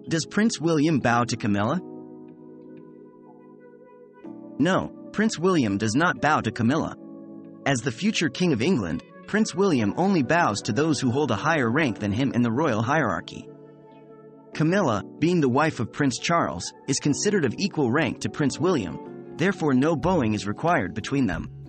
Does Prince William bow to Camilla? No, Prince William does not bow to Camilla. As the future King of England, Prince William only bows to those who hold a higher rank than him in the royal hierarchy. Camilla, being the wife of Prince Charles, is considered of equal rank to Prince William, therefore no bowing is required between them.